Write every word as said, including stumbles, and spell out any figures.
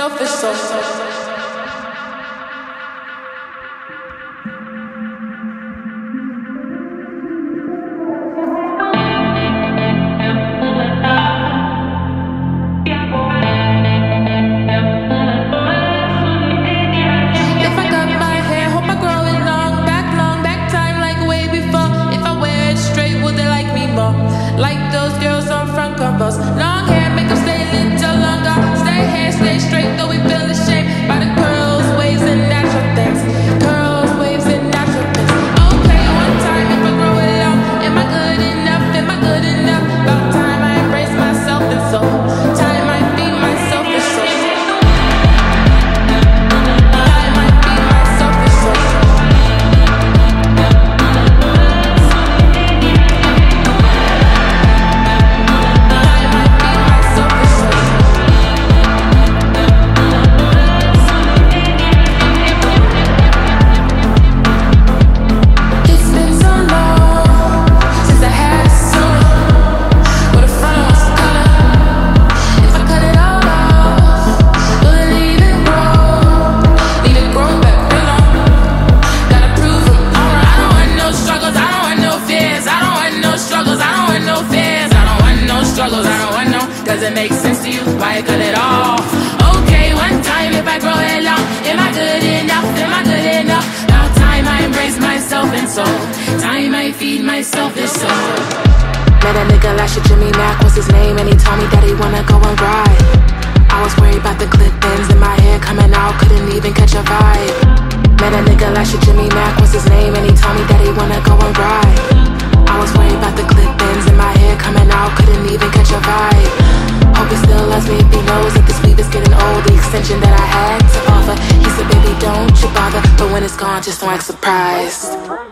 selfish soul. Like those girls on front combos. Long hair, make them stay a little longer. Stay hair, stay straight, though we feel ashamed by the curls, waves, and natural things. Curls, waves, and natural things. Okay, one time if I grow it long, am I good enough? Am I good enough? About time I embrace myself and soul. Time I feed myself and soul. Time I feed myself and soul. Does it make sense to you? Why I cut it off? Okay, one time if I grow it long, am I good enough? Am I good enough? Now time I embrace myself and soul. Time I feed myself and soul. Met a nigga last year, Jimmy Mack was his name, and he told me that he wanna go and ride. I was worried about the clip ends in my hair coming out, couldn't even catch a vibe. Met a nigga last year, Jimmy Mack was his name, and he told me that he wanna go and ride. I was worried about the clip ends in my hair coming out, couldn't even catch a vibe. Hope he still loves me if he knows that this weave is getting old. The extension that I had to offer, he said, baby, don't you bother, but when it's gone, just don't act surprised.